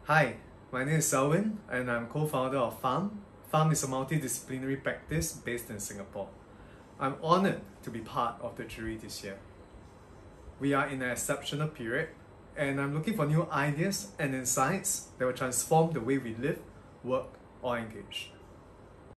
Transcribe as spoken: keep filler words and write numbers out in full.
Hi, my name is Selwyn and I'm co-founder of Farm. Farm is a multidisciplinary practice based in Singapore. I'm honoured to be part of the jury this year. We are in an exceptional period and I'm looking for new ideas and insights that will transform the way we live, work or engage.